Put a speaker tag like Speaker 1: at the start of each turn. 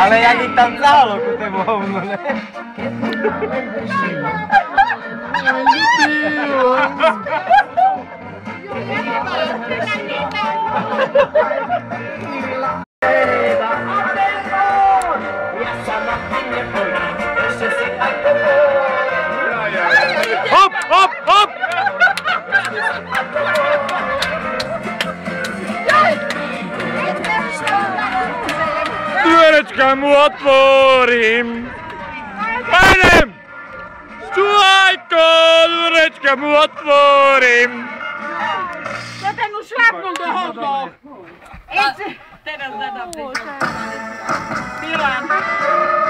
Speaker 1: Ale jak ich tam cahalo ku temu hovnu, ne?
Speaker 2: Hop, hop, hop! Dvierečka mu otvorím. Pajdem! Stúhajko, dvierečka mu otvorím.
Speaker 3: To ten už šlápnul do hovno. Teraz zadám. Milan.